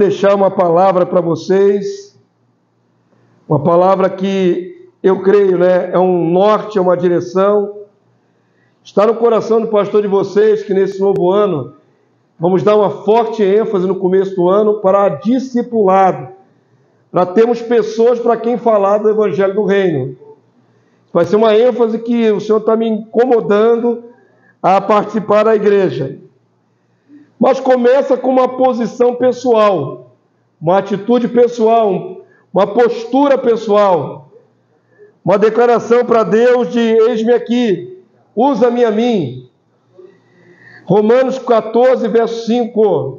deixar uma palavra para vocês, uma palavra que eu creio, é um norte, é uma direção. Está no coração do pastor de vocês que nesse novo ano vamos dar uma forte ênfase no começo do ano para discipulado, para termos pessoas para quem falar do Evangelho do Reino. Vai ser uma ênfase que o Senhor está me incomodando a participar da igreja. Mas começa com uma posição pessoal, uma atitude pessoal, uma postura pessoal, uma declaração para Deus de eis-me aqui, usa-me a mim. Romanos 14, verso 5.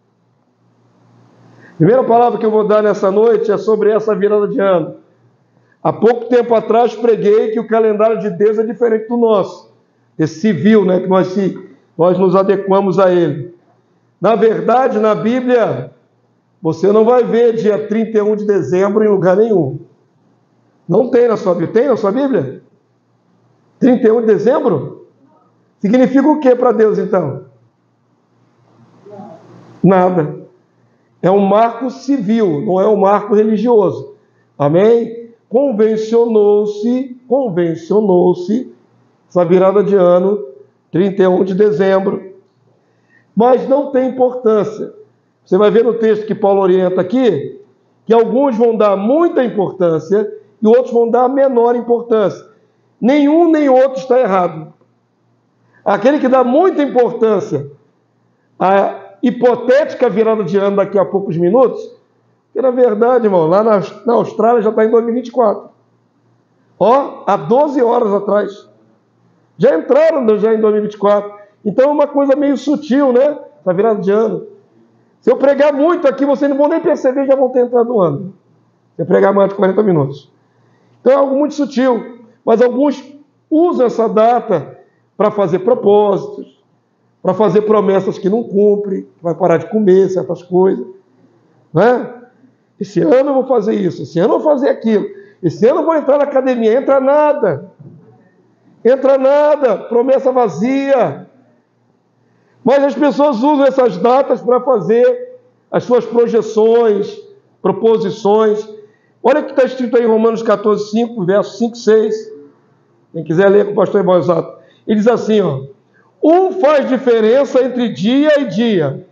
A primeira palavra que eu vou dar nessa noite é sobre essa virada de ano. Há pouco tempo atrás preguei que o calendário de Deus é diferente do nosso, esse civil, que nós nos adequamos a ele. Na verdade, na Bíblia, você não vai ver dia 31 de dezembro em lugar nenhum. Não tem na sua Bíblia. Tem na sua Bíblia? 31 de dezembro? Significa o que para Deus, então? Nada. É um marco civil, não é um marco religioso. Amém? Convencionou-se essa virada de ano, 31 de dezembro. Mas não tem importância. Você vai ver no texto que Paulo orienta aqui, que alguns vão dar muita importância e outros vão dar menor importância. Nenhum nem outro está errado. Aquele que dá muita importância à hipotética virada de ano daqui a poucos minutos, que na verdade, irmão, lá na Austrália já está em 2024. Há 12 horas atrás. Já entraram em 2024. Então é uma coisa meio sutil, essa virada de ano. Se eu pregar muito aqui, vocês não vão nem perceber, já vão ter entrado no ano. Se eu pregar mais de 40 minutos. Então é algo muito sutil. Mas alguns usam essa data para fazer propósitos, para fazer promessas que não cumprem, que vai parar de comer certas coisas. Esse ano eu vou fazer isso, esse ano eu vou fazer aquilo, esse ano eu vou entrar na academia. Entra nada, promessa vazia. Mas as pessoas usam essas datas para fazer as suas projeções, proposições. Olha o que está escrito aí em Romanos 14, 5, versos 5 e 6. Quem quiser ler com o pastor Boazato. Ele diz assim, um faz diferença entre dia e dia.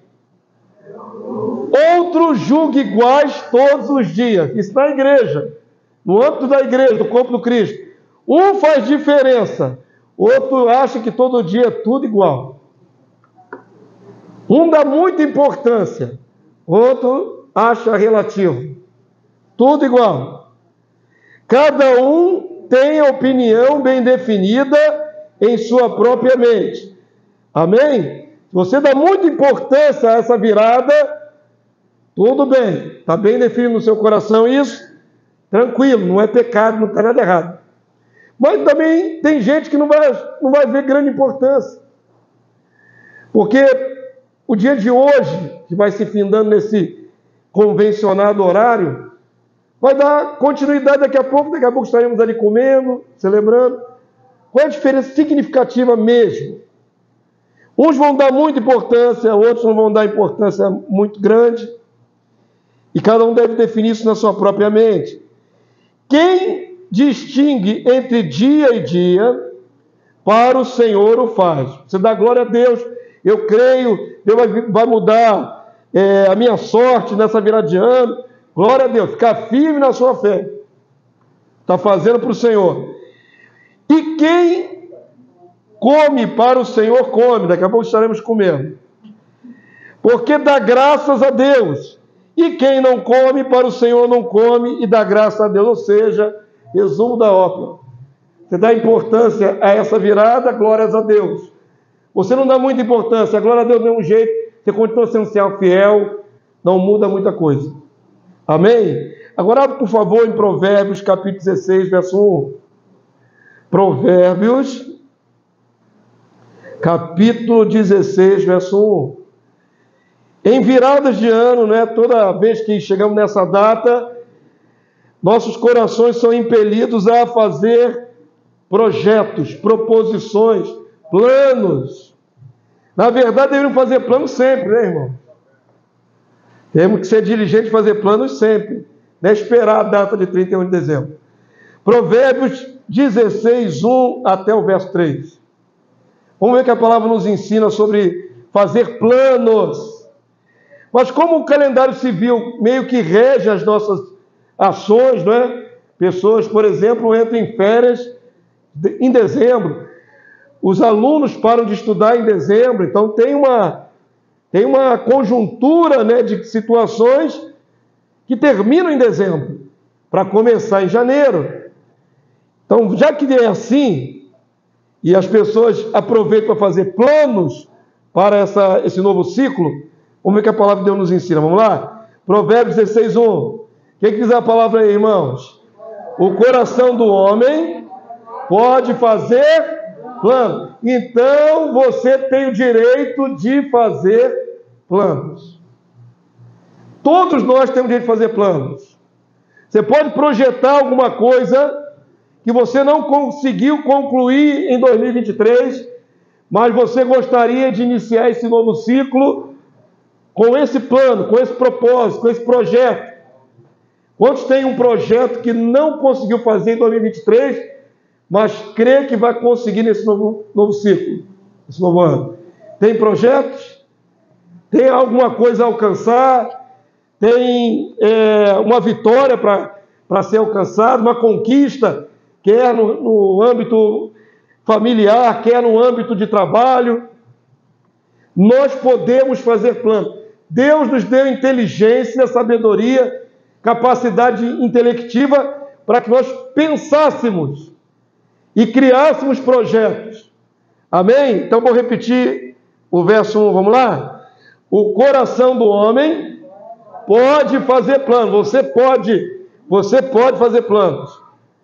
Outro julga iguais todos os dias. Isso na igreja. No âmbito da igreja, do corpo do Cristo. Um faz diferença. Outro acha que todo dia é tudo igual. Um dá muita importância. Outro acha relativo. Tudo igual. Cada um tem a opinião bem definida em sua própria mente. Amém? Se você dá muita importância a essa virada, tudo bem. Está bem definido no seu coração isso? Tranquilo, não é pecado, não está nada errado. Mas também tem gente que não vai ver grande importância. Porque o dia de hoje, que vai se findando nesse convencionado horário, vai dar continuidade daqui a pouco estaremos ali comendo, celebrando. Qual é a diferença significativa mesmo? Uns vão dar muita importância, outros não vão dar importância muito grande. E cada um deve definir isso na sua própria mente. Quem distingue entre dia e dia, para o Senhor o faz. Você dá glória a Deus. Eu creio, Deus vai mudar a minha sorte nessa virada de ano. Glória a Deus. Ficar firme na sua fé. Está fazendo para o Senhor. E quem come para o Senhor, come. Daqui a pouco estaremos comendo. Porque dá graças a Deus. E quem não come para o Senhor não come e dá graças a Deus. Ou seja, resumo da ópera. Você dá importância a essa virada, glórias a Deus. Você não dá muita importância, glória a Deus do mesmo jeito. Você continua sendo fiel, não muda muita coisa. Amém? Agora, por favor, em Provérbios, capítulo 16, verso 1. Provérbios, capítulo 16, verso 1. Em viradas de ano, toda vez que chegamos nessa data, nossos corações são impelidos a fazer projetos, proposições, planos. Na verdade, deveriam fazer planos sempre, irmão? Temos que ser diligentes e fazer planos sempre, não é esperar a data de 31 de dezembro. Provérbios 16, 1 até o verso 3. Vamos ver que a palavra nos ensina sobre fazer planos. Mas como o calendário civil meio que rege as nossas ações, não é? Pessoas, por exemplo, entram em férias em dezembro. Os alunos param de estudar em dezembro. Então tem uma conjuntura, né, de situações que terminam em dezembro, para começar em janeiro. Então, já que é assim, e as pessoas aproveitam para fazer planos para esse novo ciclo, vamos ver que a palavra de Deus nos ensina. Vamos lá? Provérbios 16, 1. O que diz a palavra aí, irmãos? O coração do homem pode fazer plano. Então, você tem o direito de fazer planos. Todos nós temos o direito de fazer planos. Você pode projetar alguma coisa que você não conseguiu concluir em 2023, mas você gostaria de iniciar esse novo ciclo com esse plano, com esse propósito, com esse projeto. Quantos têm um projeto que não conseguiu fazer em 2023, mas crê que vai conseguir nesse novo ciclo, nesse novo ano? Tem projetos? Tem alguma coisa a alcançar? Tem uma vitória para ser alcançada, uma conquista, quer no âmbito familiar, quer no âmbito de trabalho? Nós podemos fazer plano. Deus nos deu inteligência, sabedoria, capacidade intelectiva para que nós pensássemos e criássemos projetos. Amém? Então vou repetir o verso 1, vamos lá? O coração do homem pode fazer plano. Você pode fazer planos.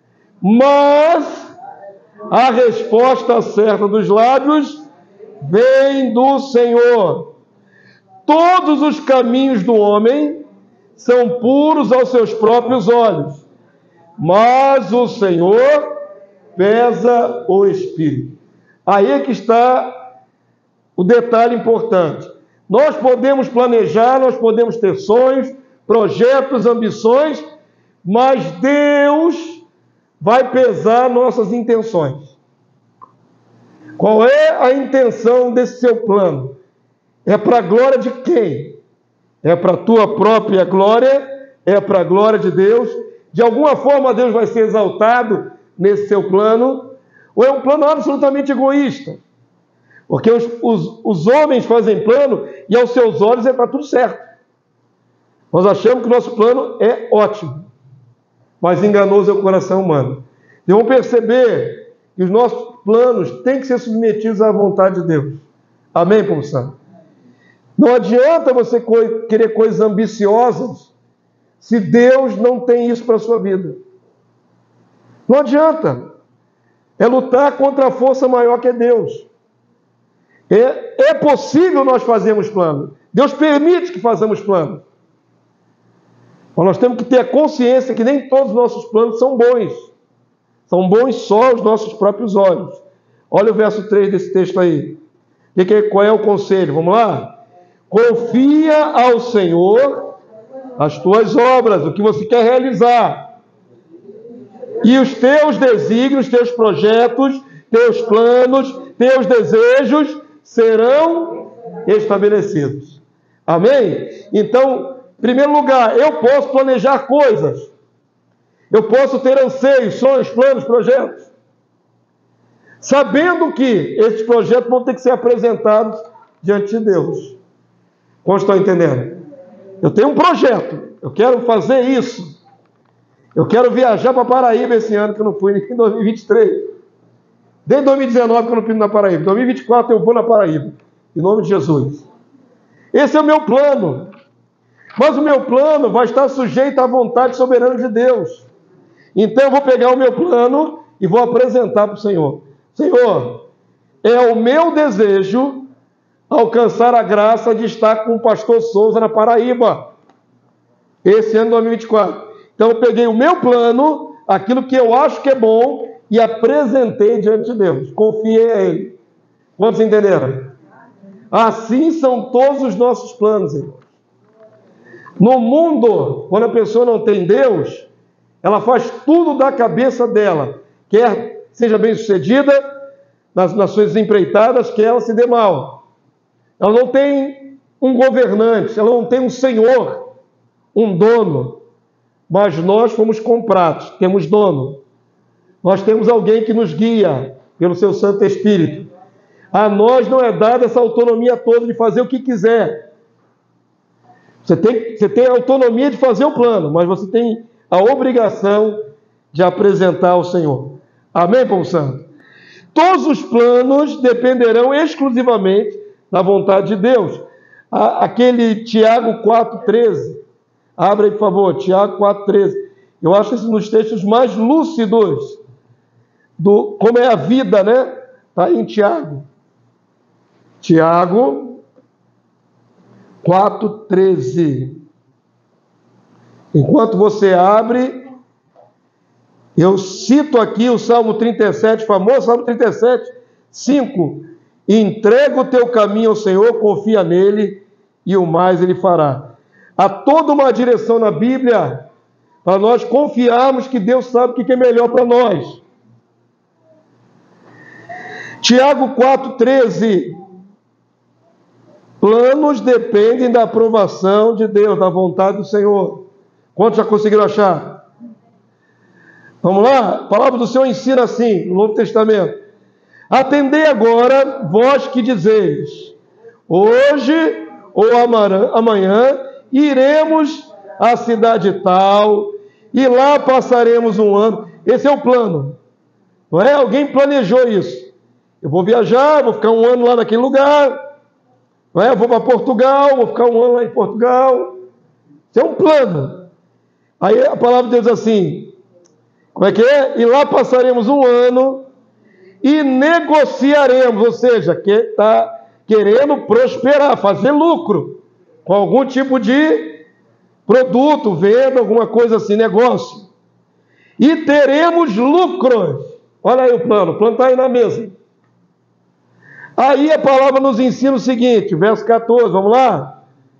Mas a resposta certa dos lábios vem do Senhor. Todos os caminhos do homem são puros aos seus próprios olhos, mas o Senhor pesa o espírito. Aí é que está o detalhe importante. Nós podemos planejar, nós podemos ter sonhos, projetos, ambições, mas Deus vai pesar nossas intenções. Qual é a intenção desse seu plano? É para a glória de quem? É para a tua própria glória? É para a glória de Deus? De alguma forma Deus vai ser exaltado nesse seu plano? Ou é um plano absolutamente egoísta? Porque os homens fazem plano e aos seus olhos está tudo certo. Nós achamos que o nosso plano é ótimo, mas enganoso é o coração humano. E vamos perceber que os nossos planos têm que ser submetidos à vontade de Deus. Amém, povo santo? Não adianta você querer coisas ambiciosas se Deus não tem isso para a sua vida. Não adianta. É lutar contra a força maior que é Deus. É possível nós fazermos plano. Deus permite que façamos plano. Mas nós temos que ter a consciência que nem todos os nossos planos são bons. São bons só aos nossos próprios olhos. Olha o verso 3 desse texto aí. Qual é o conselho? Vamos lá? Confia ao Senhor as tuas obras, o que você quer realizar. E os teus desígnios, teus projetos, teus planos, teus desejos serão estabelecidos. Amém? Então, em primeiro lugar, eu posso planejar coisas. Eu posso ter anseios, sonhos, planos, projetos. Sabendo que esses projetos vão ter que ser apresentados diante de Deus. Como estão entendendo? Eu tenho um projeto. Eu quero fazer isso. Eu quero viajar para Paraíba esse ano, que eu não fui em 2023. Desde 2019 que eu não fui na Paraíba. Em 2024 eu vou na Paraíba. Em nome de Jesus. Esse é o meu plano. Mas o meu plano vai estar sujeito à vontade soberana de Deus. Então eu vou pegar o meu plano e vou apresentar para o Senhor. Senhor, é o meu desejo alcançar a graça de estar com o pastor Souza na Paraíba. Esse ano de 2024. Então eu peguei o meu plano, aquilo que eu acho que é bom, e apresentei diante de Deus. Confiei a Ele. Quantos entenderam? Assim são todos os nossos planos, irmãos. No mundo, quando a pessoa não tem Deus, ela faz tudo da cabeça dela, quer seja bem sucedida nas suas empreitadas, quer ela se dê mal. Ela não tem um governante, ela não tem um senhor, um dono, mas nós fomos comprados, temos dono. Nós temos alguém que nos guia pelo seu Santo Espírito. A nós não é dada essa autonomia toda de fazer o que quiser. Você tem a autonomia de fazer o plano, mas você tem a obrigação de apresentar ao Senhor. Amém, povo santo? Todos os planos dependerão exclusivamente da vontade de Deus. Aquele Tiago 4,13. Abre aí, por favor, Tiago 4,13. Eu acho esse um dos textos mais lúcidos do como é a vida, né? Está em Tiago. Tiago 4,13. Enquanto você abre, eu cito aqui o Salmo 37, famoso Salmo 37, 5. Entrega o teu caminho ao Senhor, confia nele e o mais ele fará. Há toda uma direção na Bíblia para nós confiarmos que Deus sabe o que é melhor para nós. Tiago 4,13. Planos dependem da aprovação de Deus, da vontade do Senhor. Quantos já conseguiram achar? Vamos lá? A palavra do Senhor ensina assim, no Novo Testamento. Atendei agora, vós que dizeis, hoje ou amanhã iremos à cidade tal, e lá passaremos um ano. Esse é o plano. Não é? Alguém planejou isso. Eu vou viajar, vou ficar um ano lá naquele lugar. Não é? Eu vou para Portugal, vou ficar um ano lá em Portugal. Isso é um plano. Aí a palavra de Deus diz assim, como é que é? E lá passaremos um ano e negociaremos, ou seja, que está querendo prosperar, fazer lucro com algum tipo de produto, venda, alguma coisa assim, negócio. E teremos lucros. Olha aí o plano está aí na mesa. Aí a palavra nos ensina o seguinte, verso 14, vamos lá?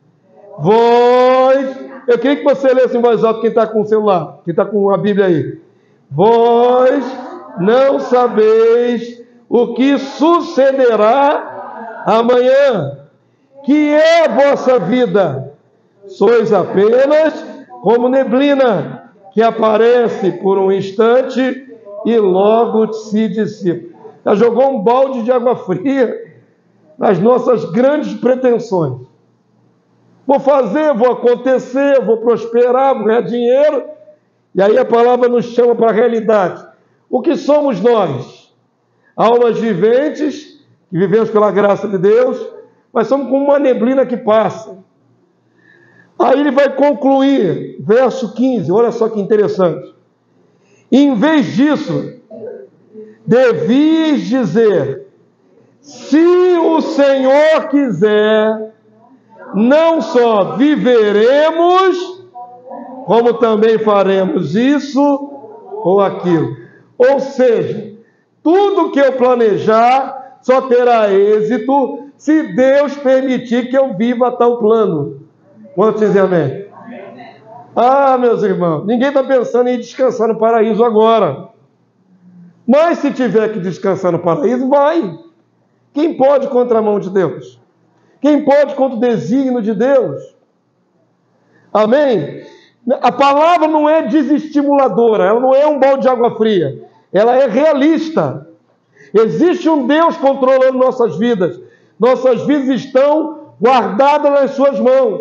Vós, eu queria que você lesse em voz alta quem está com o celular, quem está com a Bíblia aí. Vós não sabeis o que sucederá amanhã, que é a vossa vida. Sois apenas como neblina, que aparece por um instante e logo se dissipa. Já jogou um balde de água fria nas nossas grandes pretensões. Vou fazer, vou acontecer, vou prosperar, vou ganhar dinheiro. E aí a palavra nos chama para a realidade. O que somos nós? Almas viventes, que vivemos pela graça de Deus, mas somos como uma neblina que passa. Aí ele vai concluir, verso 15, olha só que interessante. Em vez disso, devias dizer, se o Senhor quiser, não só viveremos, como também faremos isso ou aquilo. Ou seja, tudo que eu planejar só terá êxito se Deus permitir que eu viva tal plano. Quantos dizem amém? Ah, meus irmãos, ninguém está pensando em descansar no paraíso agora. Mas se tiver que descansar no paraíso, vai. Quem pode contra a mão de Deus? Quem pode contra o desígnio de Deus? Amém? A palavra não é desestimuladora, ela não é um balde de água fria. Ela é realista. Existe um Deus controlando nossas vidas. Nossas vidas estão guardadas nas suas mãos.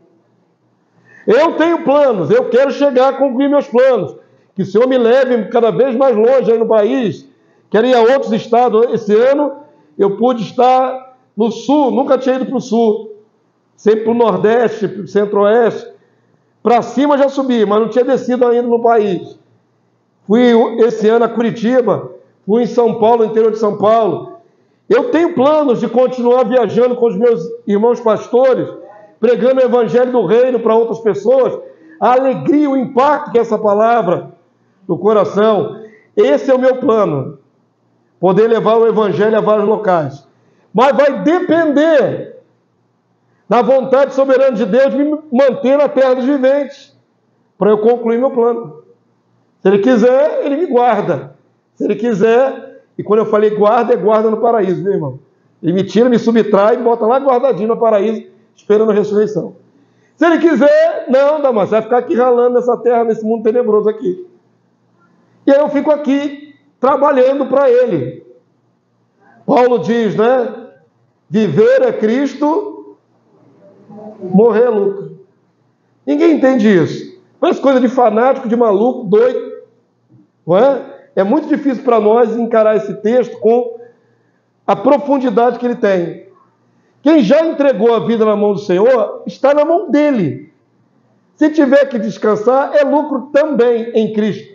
Eu tenho planos, eu quero chegar a concluir meus planos. Que o Senhor me leve cada vez mais longe aí no país. Quero ir a outros estados. Esse ano eu pude estar no sul, nunca tinha ido para o sul. Sempre para o nordeste, para o centro-oeste. Para cima já subi, mas não tinha descido ainda no país. Fui esse ano a Curitiba, fui em São Paulo, no interior de São Paulo. Eu tenho planos de continuar viajando com os meus irmãos pastores, pregando o evangelho do reino para outras pessoas. A alegria, o impacto que essa palavra no coração. Esse é o meu plano. Poder levar o evangelho a vários locais. Mas vai na vontade soberana de Deus, me manter na terra dos viventes, para eu concluir meu plano. Se Ele quiser, Ele me guarda. Se Ele quiser, e quando eu falei guarda, é guarda no paraíso, viu, irmão? Ele me tira, me subtrai e bota lá guardadinho no paraíso, esperando a ressurreição. Se Ele quiser, não, Damas, você vai ficar aqui ralando nessa terra, nesse mundo tenebroso aqui. E aí eu fico aqui, trabalhando para Ele. Paulo diz, né? Viver é Cristo, morrer é lucro. Ninguém entende isso. Parece coisa de fanático, de maluco, doido. Não é? É muito difícil para nós encarar esse texto com a profundidade que ele tem. Quem já entregou a vida na mão do Senhor, está na mão dele. Se tiver que descansar, é lucro também em Cristo.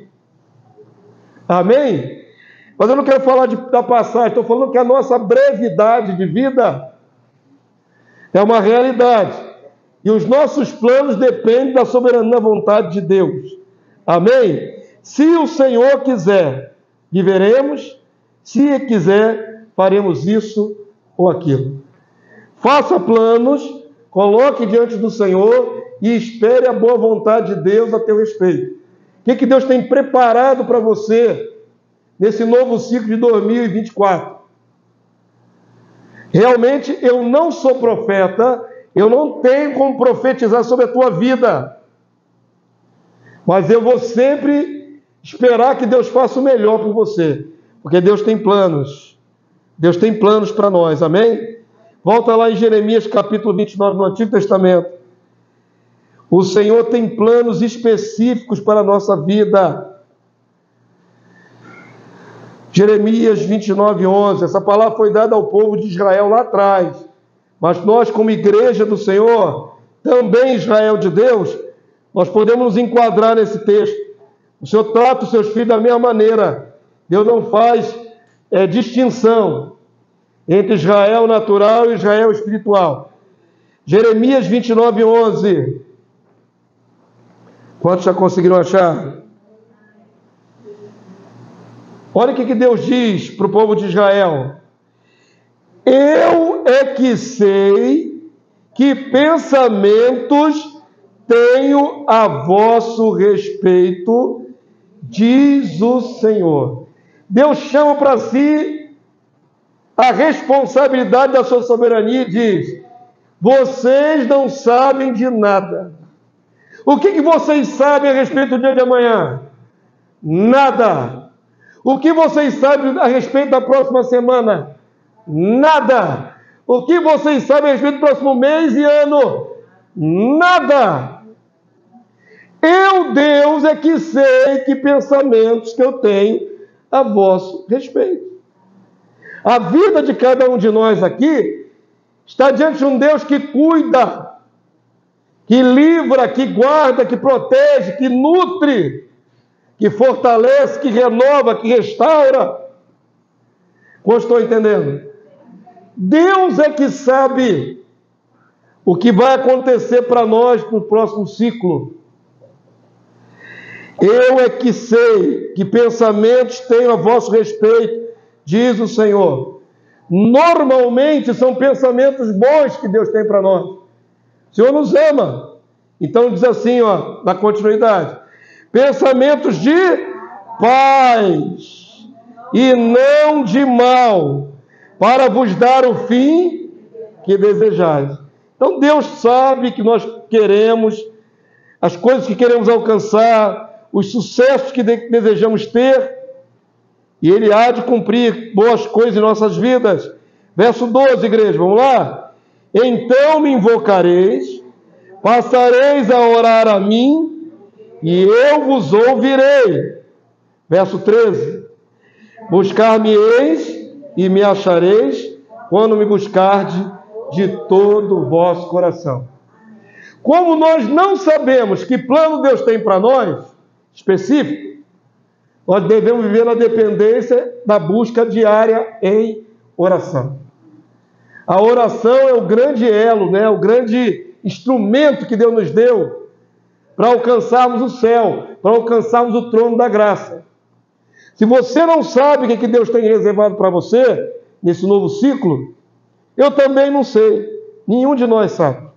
Amém? Mas eu não quero falar da passagem, estou falando que a nossa brevidade de vida é uma realidade. E os nossos planos dependem da soberana vontade de Deus. Amém? Se o Senhor quiser, viveremos. Se quiser, faremos isso ou aquilo. Faça planos, coloque diante do Senhor e espere a boa vontade de Deus a teu respeito. O que Deus tem preparado para você nesse novo ciclo de 2024? Realmente, eu não sou profeta, eu não tenho como profetizar sobre a tua vida. Mas eu vou sempre esperar que Deus faça o melhor por você. Porque Deus tem planos. Deus tem planos para nós, amém? Volta lá em Jeremias capítulo 29, no Antigo Testamento. O Senhor tem planos específicos para a nossa vida. Jeremias 29, 11. Essa palavra foi dada ao povo de Israel lá atrás. Mas nós, como igreja do Senhor, também Israel de Deus, nós podemos nos enquadrar nesse texto. O Senhor trata os seus filhos da mesma maneira. Deus não faz distinção entre Israel natural e Israel espiritual. Jeremias 29, 11. Quantos já conseguiram achar? Olha o que Deus diz para o povo de Israel. Eu é que sei que pensamentos tenho a vosso respeito, diz o Senhor. Deus chama para si a responsabilidade da sua soberania e diz: vocês não sabem de nada. O que vocês sabem a respeito do dia de amanhã? Nada. O que vocês sabem a respeito da próxima semana? Nada. O que vocês sabem a respeito do próximo mês e ano? Nada. Eu, Deus, é que sei que pensamentos que eu tenho a vosso respeito. A vida de cada um de nós aqui está diante de um Deus que cuida, que livra, que guarda, que protege, que nutre, que fortalece, que renova, que restaura. Como estou entendendo? Deus é que sabe o que vai acontecer para nós no próximo ciclo. Eu é que sei que pensamentos tenho a vosso respeito, diz o Senhor. Normalmente são pensamentos bons que Deus tem para nós. O Senhor nos ama. Então diz assim, na continuidade: pensamentos de paz e não de mal, para vos dar o fim que desejais. Então Deus sabe que nós queremos, as coisas que queremos alcançar, os sucessos que desejamos ter, e Ele há de cumprir boas coisas em nossas vidas. Verso 12, igreja, vamos lá? Então me invocareis, passareis a orar a mim, e eu vos ouvirei. Verso 13. Buscar-me-eis e me achareis, quando me buscardes de todo o vosso coração. Como nós não sabemos que plano Deus tem para nós, específico, nós devemos viver na dependência da busca diária em oração. A oração é o grande elo, o grande instrumento que Deus nos deu para alcançarmos o céu, para alcançarmos o trono da graça. Se você não sabe o que Deus tem reservado para você nesse novo ciclo, eu também não sei. Nenhum de nós sabe.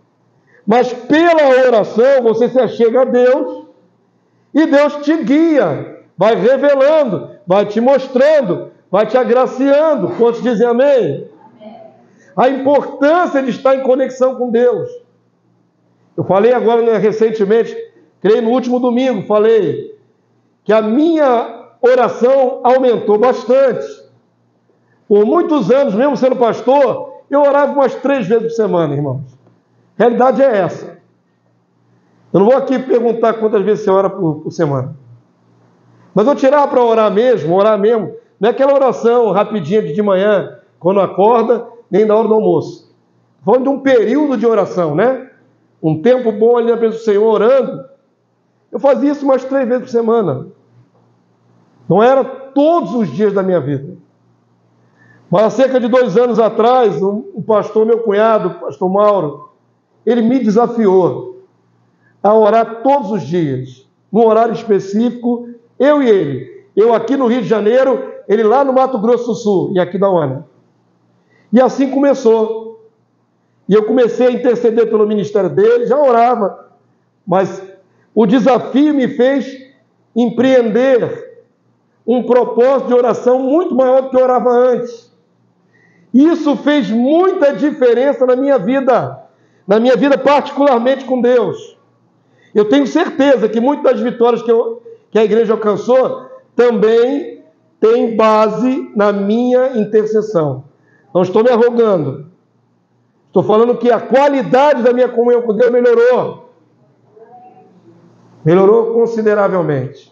Mas pela oração você se achega a Deus e Deus te guia, vai revelando, vai te mostrando, vai te agraciando. Quantos dizem amém? A importância de estar em conexão com Deus. Eu falei agora, né, recentemente, creio no último domingo, falei que a minha oração aumentou bastante. Por muitos anos, mesmo sendo pastor, eu orava umas 3 vezes por semana, irmãos. A realidade é essa. Eu não vou aqui perguntar quantas vezes você ora por semana. Mas eu tirava para orar mesmo. Não é aquela oração rapidinha de manhã, quando acorda, nem na hora do almoço. Estou falando de um período de oração, né? Um tempo bom ali na presença do Senhor, orando. Eu fazia isso umas 3 vezes por semana. Não era todos os dias da minha vida. Mas há cerca de 2 anos atrás, um pastor, meu cunhado, o pastor Mauro, ele me desafiou a orar todos os dias, num horário específico, eu e ele. Eu aqui no Rio de Janeiro, ele lá no Mato Grosso do Sul, e aqui da UANA. E assim começou. E eu comecei a interceder pelo ministério dele, já orava, mas o desafio me fez empreender um propósito de oração muito maior do que eu orava antes. Isso fez muita diferença na minha vida particularmente com Deus. Eu tenho certeza que muitas das vitórias que a igreja alcançou também tem base na minha intercessão. Não estou me arrogando. Estou falando que a qualidade da minha comunhão com Deus melhorou. Melhorou consideravelmente.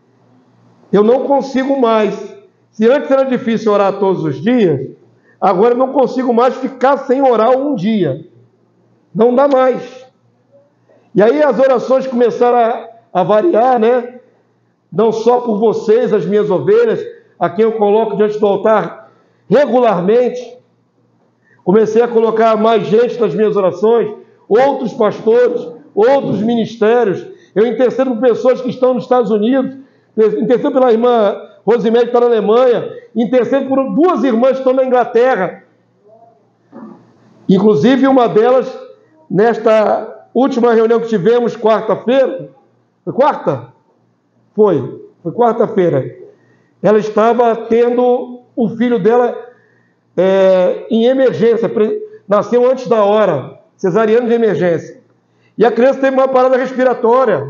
Eu não consigo mais. Se antes era difícil orar todos os dias, agora eu não consigo mais ficar sem orar um dia. Não dá mais. E aí as orações começaram a variar, né? Não só por vocês, as minhas ovelhas, a quem eu coloco diante do altar regularmente. Comecei a colocar mais gente nas minhas orações, outros pastores, outros ministérios. Eu intercedo por pessoas que estão nos Estados Unidos, intercedo pela irmã Rosimete, que está na Alemanha, intercedo por 2 irmãs que estão na Inglaterra. Inclusive, uma delas, nesta última reunião que tivemos, quarta-feira, foi quarta? Foi quarta-feira. Ela estava tendo o filho dela em emergência, nasceu antes da hora, cesariano de emergência. E a criança teve uma parada respiratória.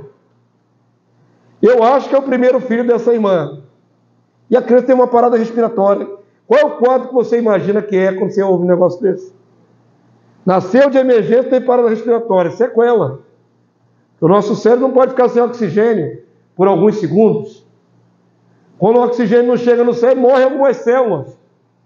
Eu acho que é o primeiro filho dessa irmã. E a criança tem uma parada respiratória. Qual é o quadro que você imagina que é quando você ouve um negócio desse? Nasceu de emergência, tem parada respiratória, sequela. O nosso cérebro não pode ficar sem oxigênio por alguns segundos. Quando o oxigênio não chega no cérebro, morrem algumas células.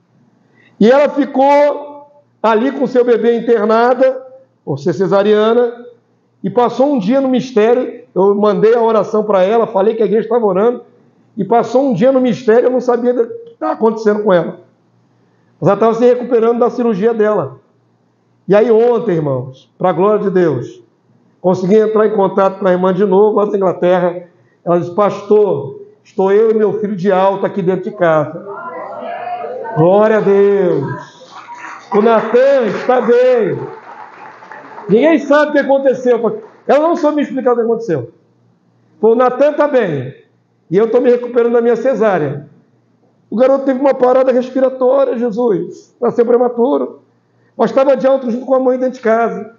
E ela ficou ali com seu bebê internada, por ser cesariana, e passou um dia no mistério. Eu mandei a oração para ela, falei que a igreja estava orando, e passou um dia no mistério, eu não sabia o que estava acontecendo com ela. Mas ela estava se recuperando da cirurgia dela. E aí ontem, irmãos, para a glória de Deus, consegui entrar em contato com a irmã de novo, lá da Inglaterra. Ela disse: pastor, estou eu e meu filho de alta aqui dentro de casa. Glória a Deus. O Natan está bem. Ninguém sabe o que aconteceu. Ela não soube me explicar o que aconteceu. O Natan está bem. E eu estou me recuperando da minha cesárea. O garoto teve uma parada respiratória, Jesus. Nasceu prematuro. Mas estava de alto junto com a mãe dentro de casa.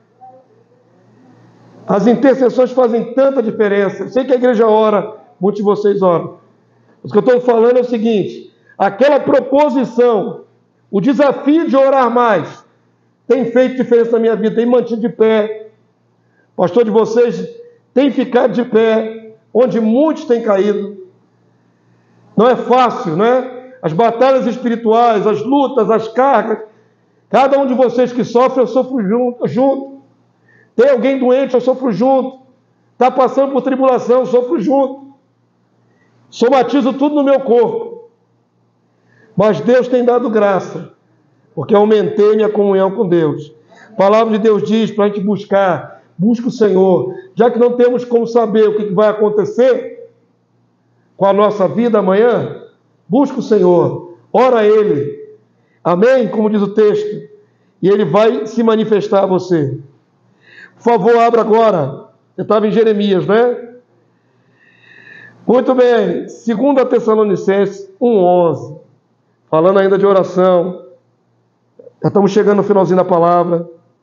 As intercessões fazem tanta diferença. Eu sei que a igreja ora, muitos de vocês oram. O que eu estou falando é o seguinte: aquela proposição, o desafio de orar mais, tem feito diferença na minha vida, tem mantido de pé. O pastor de vocês tem ficado de pé, onde muitos têm caído. Não é fácil, né? As batalhas espirituais, as lutas, as cargas. Cada um de vocês que sofre, eu sofro junto. Tem alguém doente, eu sofro junto. Está passando por tribulação, eu sofro junto. Somatizo tudo no meu corpo. Mas Deus tem dado graça, porque aumentei minha comunhão com Deus. A palavra de Deus diz para a gente busca o Senhor. Já que não temos como saber o que vai acontecer com a nossa vida amanhã, busca o Senhor, ora a Ele. Amém? Como diz o texto. E Ele vai se manifestar a você. Por favor, abra agora. Você estava em Jeremias, né? Muito bem. 2 Tessalonicenses 1:11. Falando ainda de oração. Já estamos chegando no finalzinho da palavra.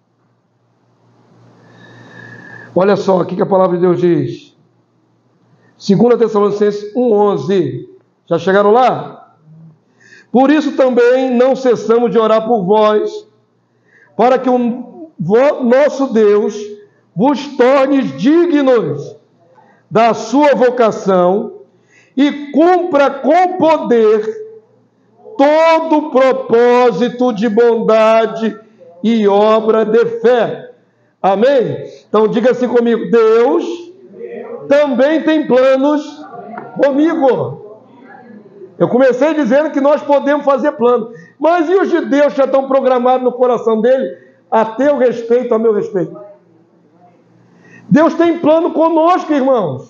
Olha só o que a palavra de Deus diz. 2 Tessalonicenses 1:11. Já chegaram lá? Por isso também não cessamos de orar por vós, para que o nosso Deus vos torne dignos da sua vocação e cumpra com poder todo o propósito de bondade e obra de fé. Amém? Então diga assim comigo: Deus também tem planos comigo. Eu comecei dizendo que nós podemos fazer plano, mas e os de Deus já estão programados no coração dele a teu respeito, a meu respeito? Deus tem plano conosco, irmãos.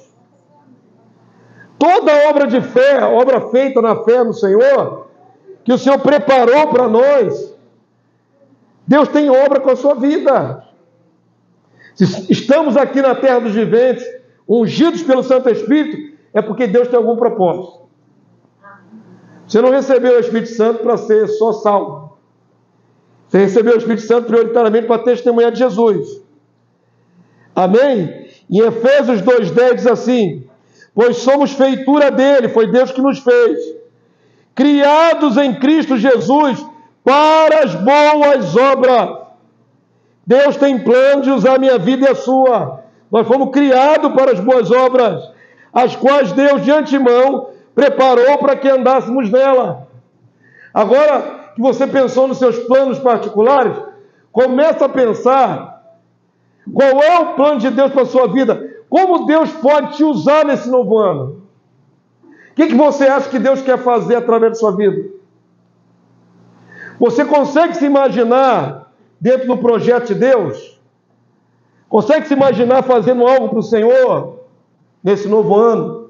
Toda obra de fé, obra feita na fé no Senhor, que o Senhor preparou para nós, Deus tem obra com a sua vida. Se estamos aqui na terra dos viventes, ungidos pelo Santo Espírito, é porque Deus tem algum propósito. Você não recebeu o Espírito Santo para ser só salvo. Você recebeu o Espírito Santo prioritariamente para testemunhar de Jesus. Amém? Em Efésios 2:10 diz assim: pois somos feitura dele, foi Deus que nos fez, criados em Cristo Jesus para as boas obras. Deus tem plano de usar a minha vida e a sua. Nós fomos criados para as boas obras, as quais Deus de antemão preparou para que andássemos nela. Agora que você pensou nos seus planos particulares, começa a pensar qual é o plano de Deus para a sua vida. Como Deus pode te usar nesse novo ano? O que você acha que Deus quer fazer através da sua vida? Você consegue se imaginar dentro do projeto de Deus? Consegue se imaginar fazendo algo para o Senhor nesse novo ano?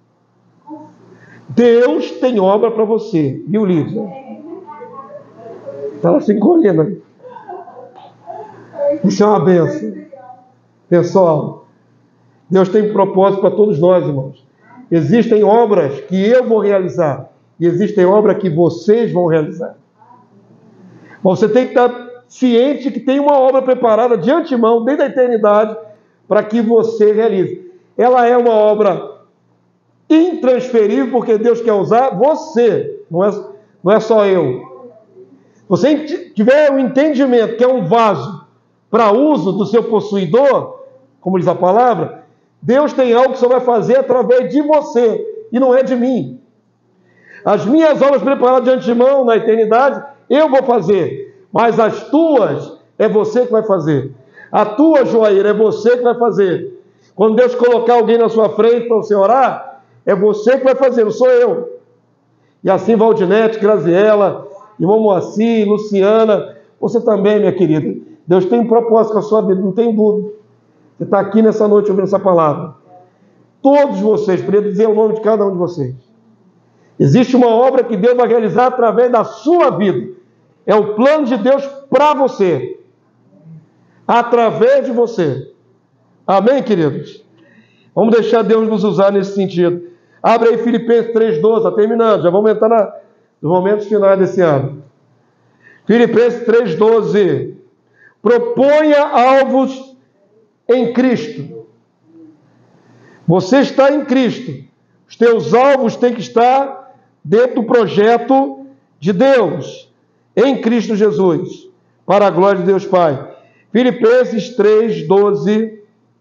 Deus tem obra para você, viu, Lídia? Está se encolhendo. Isso é uma bênção. Pessoal, Deus tem um propósito para todos nós, irmãos. Existem obras que eu vou realizar e existem obras que vocês vão realizar. Mas você tem que estar ciente que tem uma obra preparada de antemão, desde a eternidade, para que você realize. Ela é uma obra intransferível, porque Deus quer usar você, não é só eu. Se você tiver um entendimento que é um vaso para uso do seu possuidor, como diz a palavra, Deus tem algo que você vai fazer através de você, e não é de mim. As minhas obras preparadas de antemão, na eternidade, eu vou fazer, mas as tuas, é você que vai fazer. A tua, joaíra, é você que vai fazer. Quando Deus colocar alguém na sua frente para você orar, é você que vai fazer, não sou eu. E assim, Valdinete, Graziela, irmão Moacir, Luciana, você também, minha querida. Deus tem um propósito com a sua vida, não tem dúvida. Você está aqui nessa noite ouvindo essa palavra. Todos vocês, poderia dizer o nome de cada um de vocês. Existe uma obra que Deus vai realizar através da sua vida. É o plano de Deus para você. Através de você. Amém, queridos? Vamos deixar Deus nos usar nesse sentido. Abre aí Filipenses 3:12, está terminando. Já vamos entrar nos momentos finais desse ano. Filipenses 3:12. Proponha alvos em Cristo. Você está em Cristo. Os teus alvos têm que estar dentro do projeto de Deus, em Cristo Jesus, para a glória de Deus Pai. Filipenses 3:12.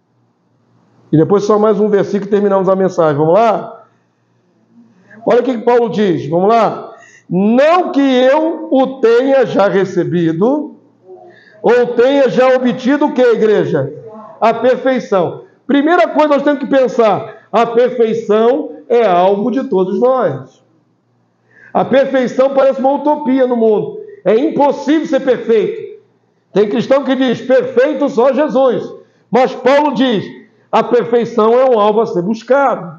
E depois só mais um versículo e terminamos a mensagem. Vamos lá? Olha o que Paulo diz. Vamos lá? Não que eu o tenha já recebido, ou tenha já obtido o que, igreja? A perfeição. Primeira coisa nós temos que pensar: a perfeição é algo de todos nós. A perfeição parece uma utopia no mundo. É impossível ser perfeito. Tem cristão que diz: perfeito só Jesus. Mas Paulo diz: a perfeição é um alvo a ser buscado.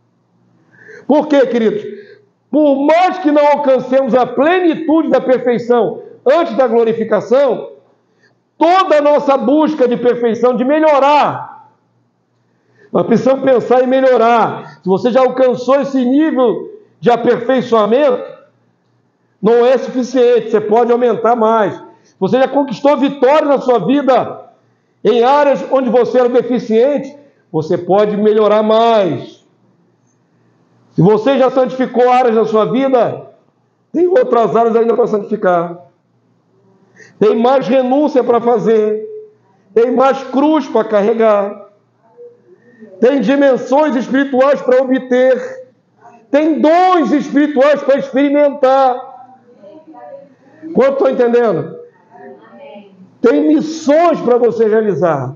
Por quê, queridos? Por mais que não alcancemos a plenitude da perfeição antes da glorificação, toda a nossa busca de perfeição, de melhorar, nós precisamos pensar em melhorar. Se você já alcançou esse nível de aperfeiçoamento, não é suficiente, você pode aumentar mais. Se você já conquistou vitória na sua vida, em áreas onde você era deficiente, você pode melhorar mais. Se você já santificou áreas da sua vida, tem outras áreas ainda para santificar. Tem mais renúncia para fazer. Tem mais cruz para carregar. Tem dimensões espirituais para obter. Tem dons espirituais para experimentar. Quanto estou entendendo? Tem missões para você realizar.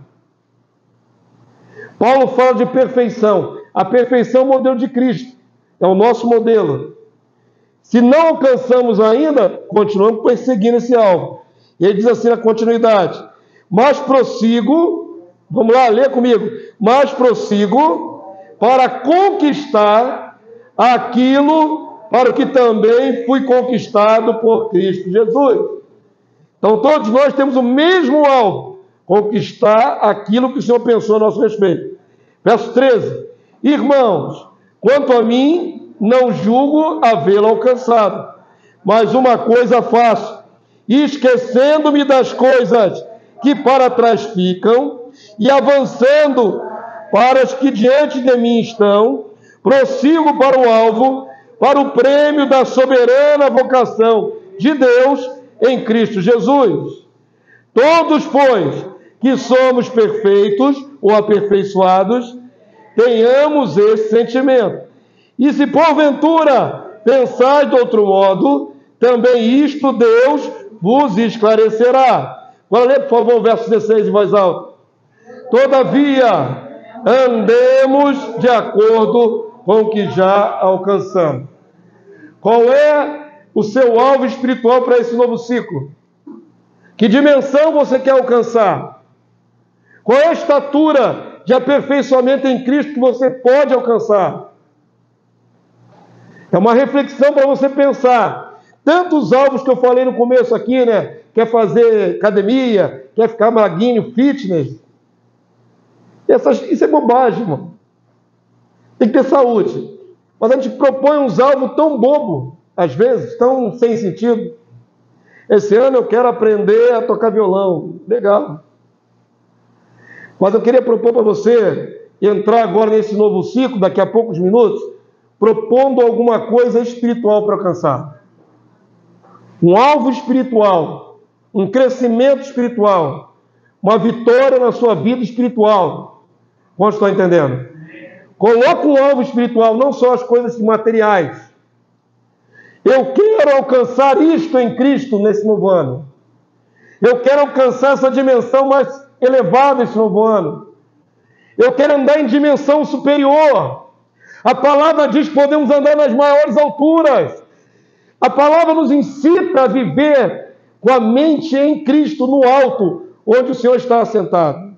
Paulo fala de perfeição. A perfeição é o modelo de Cristo. É o nosso modelo. Se não alcançamos ainda, continuamos perseguindo esse alvo. E ele diz assim na continuidade: mas prossigo, vamos lá, lê comigo. Mas prossigo para conquistar aquilo para o que também fui conquistado por Cristo Jesus. Então todos nós temos o mesmo alvo: conquistar aquilo que o Senhor pensou a nosso respeito. Verso 13: irmãos, quanto a mim, não julgo havê-lo alcançado, mas uma coisa faço, esquecendo-me das coisas que para trás ficam e avançando para as que diante de mim estão, prossigo para o alvo, para o prêmio da soberana vocação de Deus em Cristo Jesus. Todos, pois, que somos perfeitos ou aperfeiçoados, tenhamos esse sentimento. E se porventura pensais de outro modo, também isto Deus vos esclarecerá. Agora lê, por favor, o verso 16 em voz alta. Todavia, andemos de acordo com o que já alcançamos. Qual é o seu alvo espiritual para esse novo ciclo? Que dimensão você quer alcançar? Qual é a estatura de aperfeiçoamento em Cristo que você pode alcançar? É uma reflexão para você pensar. Tantos alvos que eu falei no começo aqui, né? Quer fazer academia, quer ficar magrinho, fitness. Isso é bobagem, irmão. Tem que ter saúde. Mas a gente propõe uns alvos tão bobos, às vezes, tão sem sentido. Esse ano eu quero aprender a tocar violão. Legal. Mas eu queria propor para você entrar agora nesse novo ciclo, daqui a poucos minutos, propondo alguma coisa espiritual para alcançar. Um alvo espiritual, um crescimento espiritual, uma vitória na sua vida espiritual. Quantos estão entendendo? Coloca um alvo espiritual, não só as coisas materiais. Eu quero alcançar isto em Cristo nesse novo ano. Eu quero alcançar essa dimensão mais elevada esse novo ano. Eu quero andar em dimensão superior. A palavra diz que podemos andar nas maiores alturas. A palavra nos incita a viver com a mente em Cristo no alto, onde o Senhor está assentado.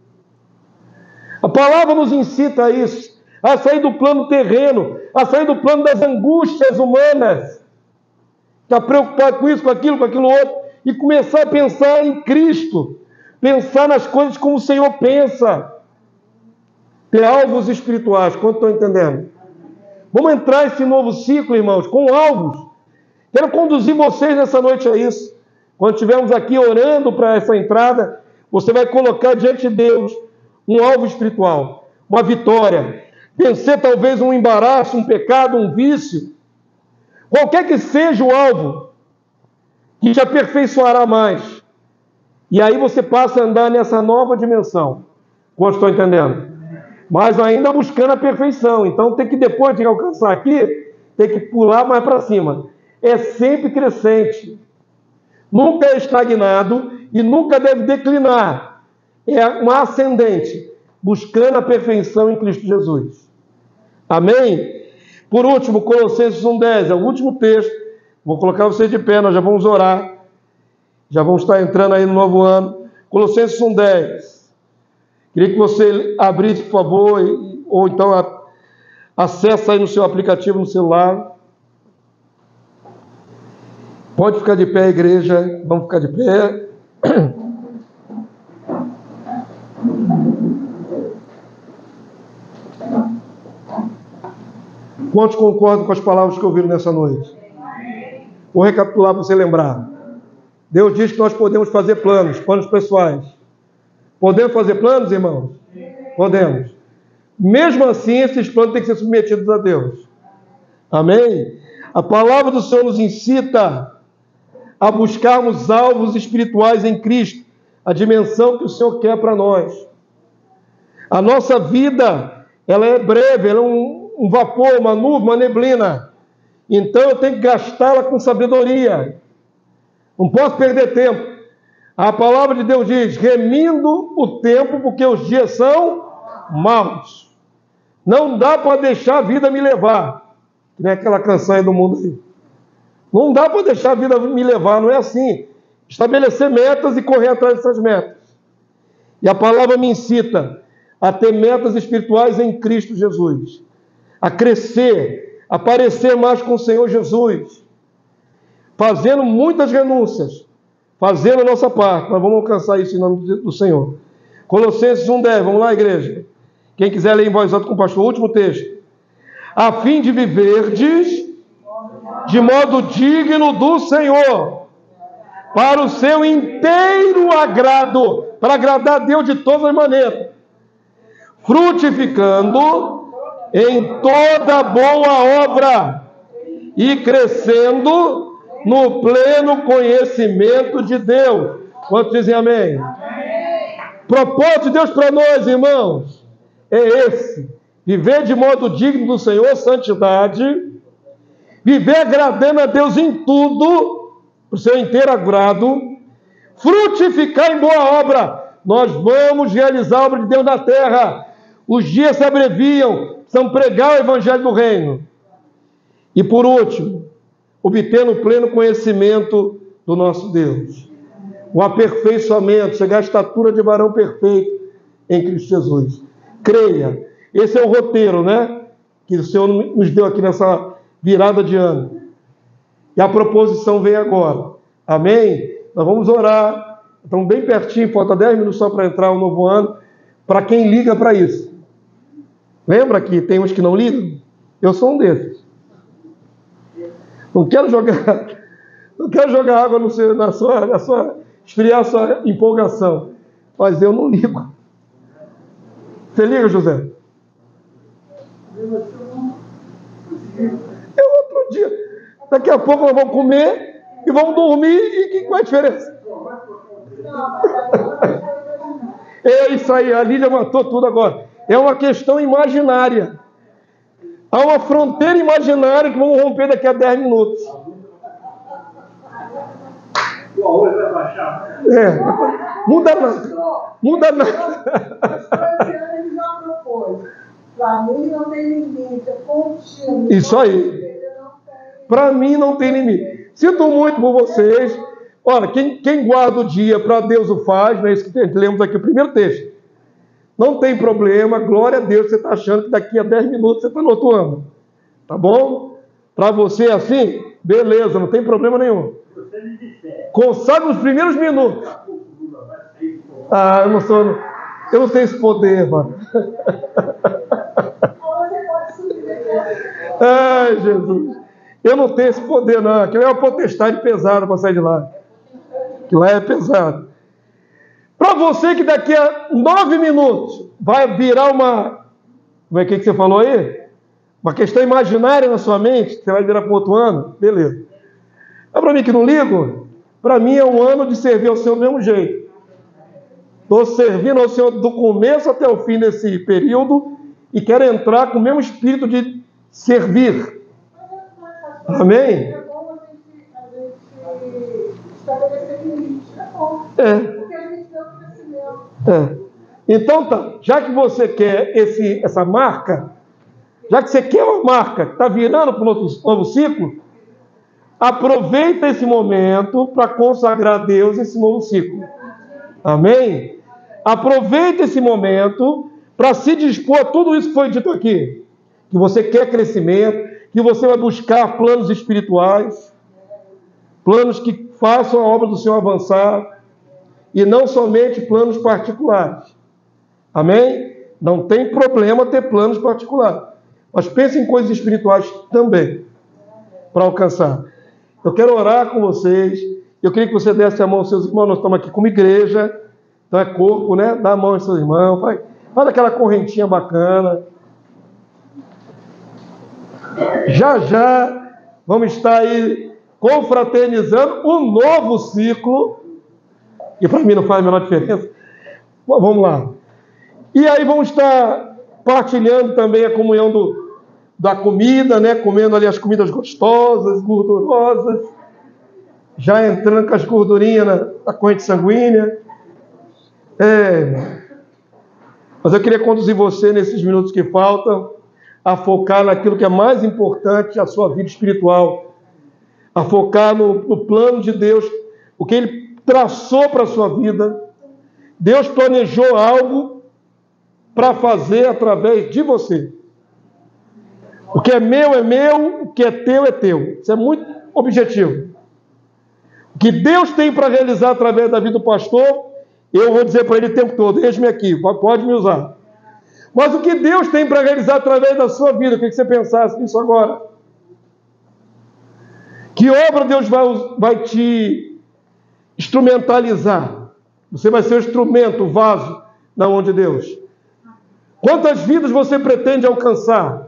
A palavra nos incita a isso, a sair do plano terreno, a sair do plano das angústias humanas, estar preocupado com isso, com aquilo outro, e começar a pensar em Cristo, pensar nas coisas como o Senhor pensa. Ter alvos espirituais, quanto estão entendendo? Vamos entrar nesse novo ciclo, irmãos, com alvos. Quero conduzir vocês nessa noite a isso. Quando estivermos aqui orando para essa entrada, você vai colocar diante de Deus um alvo espiritual, uma vitória. Vencer talvez um embaraço, um pecado, um vício. Qualquer que seja o alvo, que te aperfeiçoará mais. E aí você passa a andar nessa nova dimensão. Quantos estão entendendo? Mas ainda buscando a perfeição. Então tem que, depois de alcançar aqui, tem que pular mais para cima. É sempre crescente. Nunca é estagnado e nunca deve declinar. É uma ascendente, buscando a perfeição em Cristo Jesus. Amém? Por último, Colossenses 1,10, é o último texto. Vou colocar vocês de pé, nós já vamos orar. Já vamos estar entrando aí no novo ano. Colossenses 1,10. Queria que você abrisse, por favor, ou então acesse aí no seu aplicativo no celular. Pode ficar de pé, igreja. Vamos ficar de pé. Quantos concordam com as palavras que ouviram nessa noite? Vou recapitular para você lembrar. Deus diz que nós podemos fazer planos pessoais. Podemos fazer planos, irmãos? Podemos. Mesmo assim, esses planos têm que ser submetidos a Deus. Amém? A palavra do Senhor nos incita a buscarmos alvos espirituais em Cristo, a dimensão que o Senhor quer para nós. A nossa vida, ela é breve, ela é um vapor, uma nuvem, uma neblina. Então eu tenho que gastá-la com sabedoria. Não posso perder tempo. A palavra de Deus diz, remindo o tempo, porque os dias são maus. Não dá para deixar a vida me levar. Que nem aquela canção aí do mundo aí. Não dá para deixar a vida me levar, não é assim. Estabelecer metas e correr atrás dessas metas. E a palavra me incita a ter metas espirituais em Cristo Jesus. A crescer, a parecer mais com o Senhor Jesus. Fazendo muitas renúncias. Fazendo a nossa parte. Nós vamos alcançar isso em nome do Senhor. Colossenses 1:10, vamos lá, igreja. Quem quiser ler em voz alta com o pastor, o último texto. A fim de viverdes de modo digno do Senhor, para o seu inteiro agrado, para agradar a Deus de todas as maneiras, frutificando em toda boa obra e crescendo no pleno conhecimento de Deus. Quantos dizem amém? Propósito de Deus para nós, irmãos, é esse: viver de modo digno do Senhor, santidade, viver agradando a Deus em tudo, para o seu inteiro agrado, frutificar em boa obra. Nós vamos realizar a obra de Deus na terra. Os dias se abreviam, precisamos pregar o evangelho do reino. E por último, obtendo o pleno conhecimento do nosso Deus. O aperfeiçoamento, chegar à estatura de varão perfeito em Cristo Jesus. Creia. Esse é o roteiro, né? Que o Senhor nos deu aqui nessa virada de ano. E a proposição vem agora. Amém? Nós vamos orar. Estamos bem pertinho, falta 10 minutos só para entrar o novo ano. Para quem liga para isso. Lembra que tem uns que não ligam? Eu sou um desses. Não quero jogar água na sua esfriar a sua empolgação. Mas eu não ligo. Você liga, José? É outro dia. Daqui a pouco nós vamos comer e vamos dormir. E qual é a diferença? É isso aí, a Lília matou tudo agora. É uma questão imaginária. Há uma fronteira imaginária que vamos romper daqui a 10 minutos. O arroz vai baixar. Muda nada. Muda nada. Ele já propôs. Para mim não tem limite. É contínuo. Isso aí. Para mim não tem limite. Sinto muito por vocês. Olha, quem guarda o dia para Deus o faz, não é isso que lemos aqui o primeiro texto. Não tem problema, glória a Deus, você está achando que daqui a 10 minutos você está no outro ano. Tá bom? Para você assim, beleza, não tem problema nenhum. Consagra os primeiros minutos. Eu não tenho esse poder, mano. Ai, Jesus. Eu não tenho esse poder, não. Aquilo é uma potestade pesada para sair de lá. Que lá é pesado. Para você que daqui a 9 minutos vai virar uma... Como é que você falou aí? Uma questão imaginária na sua mente, que você vai virar para outro ano, beleza. Mas para mim que não ligo, para mim é um ano de servir ao Senhor do mesmo jeito. Estou servindo ao Senhor do começo até o fim desse período e quero entrar com o mesmo espírito de servir. Amém? É bom a gente estabelecer limite. É bom. Porque a gente deu crescimento. Então tá, já que você quer essa marca, já que você quer uma marca que está virando para um novo ciclo, aproveita esse momento para consagrar a Deus esse novo ciclo. Amém? Aproveita esse momento para se dispor a tudo isso que foi dito aqui. Que você quer crescimento, que você vai buscar planos espirituais, planos que façam a obra do Senhor avançar, e não somente planos particulares. Amém? Não tem problema ter planos particulares. Mas pense em coisas espirituais também, para alcançar. Eu quero orar com vocês. Eu queria que você desse a mão aos seus irmãos. Nós estamos aqui como igreja, então é corpo, né? Dá a mão aos seus irmãos. Faz aquela correntinha bacana. Já já vamos estar aí confraternizando um novo ciclo. E para mim não faz a menor diferença. Mas vamos lá. E aí vamos estar partilhando também a comunhão da comida, né? Comendo ali as comidas gostosas, gordurosas. Já entrando com as gordurinhas na corrente sanguínea. Mas eu queria conduzir você nesses minutos que faltam a focar naquilo que é mais importante, a sua vida espiritual. A focar no plano de Deus, o que Ele traçou para a sua vida. Deus planejou algo para fazer através de você. O que é meu, o que é teu. Isso é muito objetivo. O que Deus tem para realizar através da vida do pastor, eu vou dizer para ele o tempo todo: eis-me aqui, pode me usar. Mas o que Deus tem para realizar através da sua vida, eu queria que você pensasse nisso agora. Que obra Deus vai te instrumentalizar? Você vai ser o instrumento, o vaso na mão de Deus. Quantas vidas você pretende alcançar?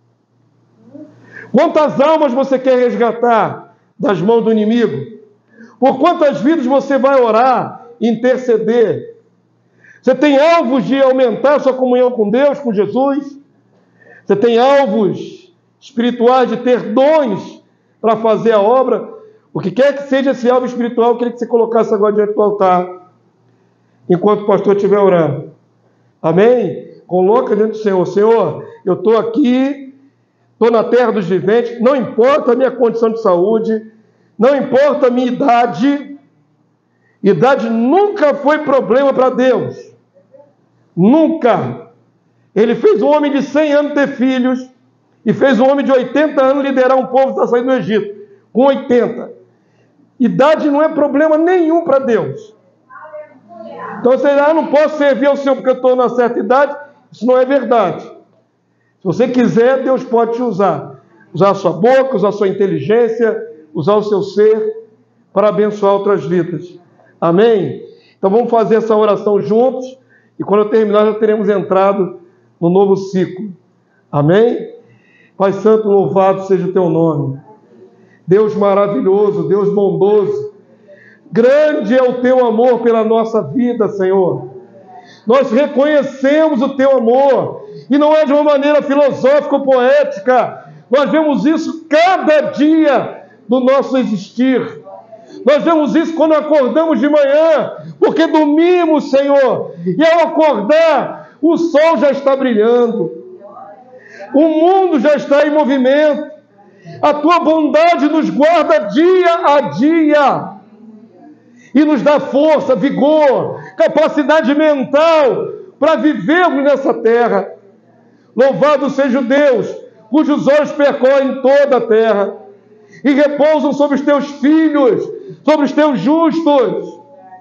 Quantas almas você quer resgatar das mãos do inimigo? Por quantas vidas você vai orar, interceder? Você tem alvos de aumentar sua comunhão com Deus, com Jesus? Você tem alvos espirituais de ter dons para fazer a obra? O que quer que seja esse alvo espiritual, eu queria que você colocasse agora diante do altar, enquanto o pastor estiver orando. Amém? Coloca diante do Senhor: Senhor, eu estou aqui, estou na terra dos viventes, não importa a minha condição de saúde, não importa a minha idade. Idade nunca foi problema para Deus. Nunca. Ele fez um homem de 100 anos ter filhos e fez um homem de 80 anos liderar um povo que está saindo do Egito, com 80. Idade não é problema nenhum para Deus. Então você diz: não posso servir ao Senhor porque eu estou na certa idade. Isso não é verdade. Se você quiser, Deus pode te usar. Usar a sua boca, usar a sua inteligência, usar o seu ser para abençoar outras vidas. Amém? Então vamos fazer essa oração juntos. E quando eu terminar, já teremos entrado no novo ciclo. Amém? Pai Santo, louvado seja o teu nome. Deus maravilhoso, Deus bondoso. Grande é o teu amor pela nossa vida, Senhor. Nós reconhecemos o teu amor. E não é de uma maneira filosófica ou poética. Nós vemos isso cada dia do nosso existir. Nós vemos isso quando acordamos de manhã, porque dormimos, Senhor, e ao acordar, o sol já está brilhando, o mundo já está em movimento, a tua bondade nos guarda dia a dia, e nos dá força, vigor, capacidade mental, para vivermos nessa terra. Louvado seja o Deus, cujos olhos percorrem toda a terra, e repousam sobre os teus filhos, sobre os teus justos.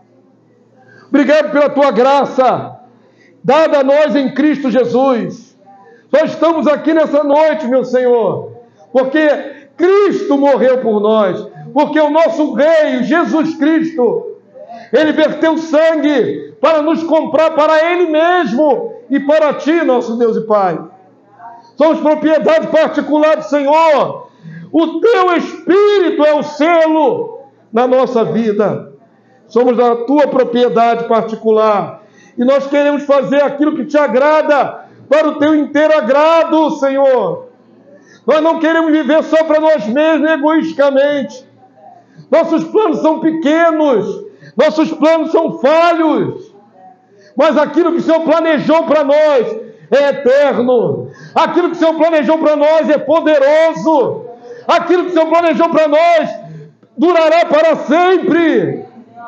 Obrigado pela tua graça, dada a nós em Cristo Jesus. Nós estamos aqui nessa noite, meu Senhor, porque Cristo morreu por nós, porque o nosso Rei, Jesus Cristo, Ele verteu sangue para nos comprar para Ele mesmo e para Ti, nosso Deus e Pai. Somos propriedade particular do Senhor. O Teu Espírito é o selo na nossa vida. Somos da Tua propriedade particular. E nós queremos fazer aquilo que Te agrada, para o Teu inteiro agrado, Senhor. Nós não queremos viver só para nós mesmos, egoisticamente. Nossos planos são pequenos. Nossos planos são falhos. Mas aquilo que o Senhor planejou para nós é eterno. Aquilo que o Senhor planejou para nós é poderoso. Aquilo que o Senhor planejou para nós durará para sempre.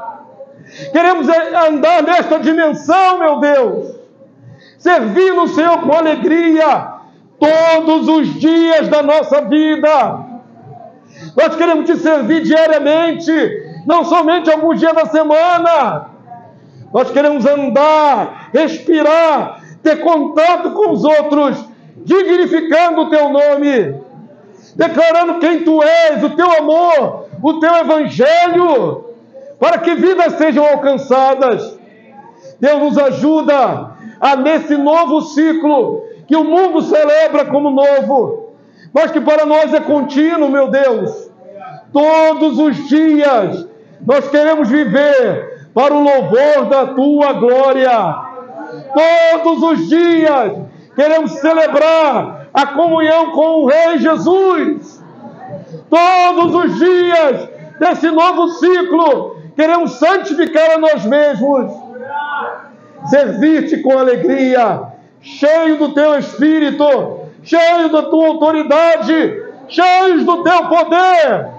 Queremos andar nesta dimensão, meu Deus. Servindo o Senhor com alegria todos os dias da nossa vida. Nós queremos Te servir diariamente, não somente alguns dias da semana. Nós queremos andar, respirar, ter contato com os outros dignificando o teu nome, declarando quem tu és, o teu amor, o teu evangelho, para que vidas sejam alcançadas. Deus nos ajuda a, nesse novo ciclo, que o mundo celebra como novo, mas que para nós é contínuo, meu Deus. Todos os dias nós queremos viver para o louvor da tua glória. Todos os dias queremos celebrar a comunhão com o Rei Jesus. Todos os dias desse novo ciclo queremos santificar a nós mesmos, servir-te com alegria, cheio do teu Espírito, cheio da tua autoridade, cheios do teu poder.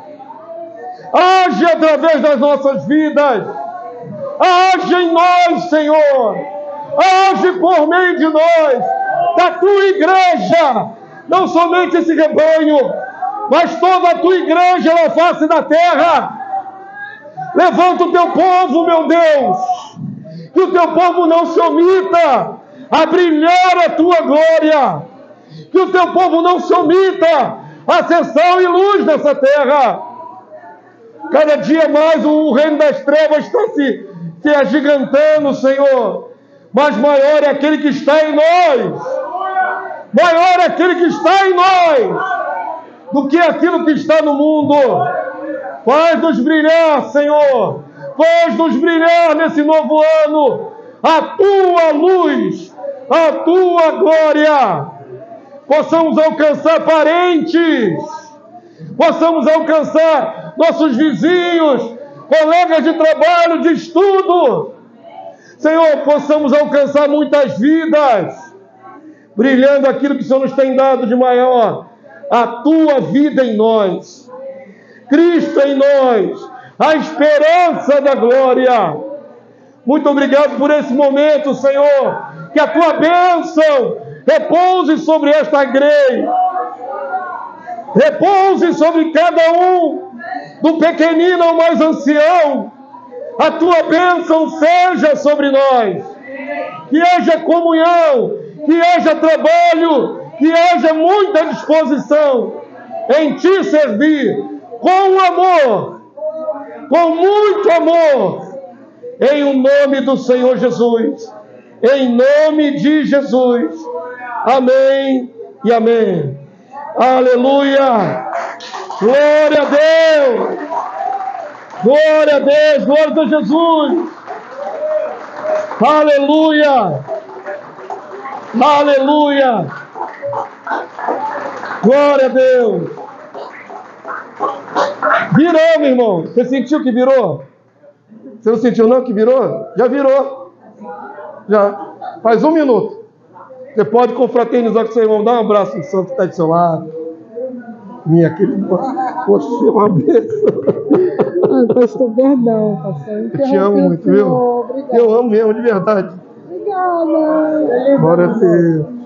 Age através das nossas vidas, age em nós, Senhor, age por meio de nós, da tua igreja, não somente esse rebanho, mas toda a tua igreja na face da terra. Levanta o teu povo, meu Deus, que o teu povo não se omita a brilhar a tua glória, que o teu povo não se omita a ser sal e luz nessa terra. Cada dia mais o reino das trevas está se agigantando, Senhor, mas maior é aquele que está em nós, maior é aquele que está em nós, do que aquilo que está no mundo. Faz-nos brilhar, Senhor, faz-nos brilhar nesse novo ano, a tua luz, a tua glória. Possamos alcançar parentes, possamos alcançar nossos vizinhos, colegas de trabalho, de estudo. Senhor, possamos alcançar muitas vidas, brilhando aquilo que o Senhor nos tem dado de maior, a tua vida em nós, Cristo em nós, a esperança da glória. Muito obrigado por esse momento, Senhor, que a tua bênção repouse sobre esta igreja, repouse sobre cada um, do pequenino ao mais ancião. A tua bênção seja sobre nós, que haja comunhão, que haja trabalho, que haja muita disposição em te servir, com amor, com muito amor, em o nome do Senhor Jesus, em nome de Jesus. Amém e amém. Aleluia! Glória a Deus! Glória a Deus! Glória a Jesus! Aleluia! Aleluia! Glória a Deus! Virou, meu irmão! Você sentiu que virou? Você não sentiu não que virou? Já virou! Já! Faz 1 minuto. Você pode confraternizar com seu irmão, dá um abraço no santo que está do seu lado. Minha querida, você é uma bênção. Pastor, perdão, pastor. Eu te amo muito, viu? Obrigada. Eu amo mesmo, de verdade. Obrigada. Glória a Deus.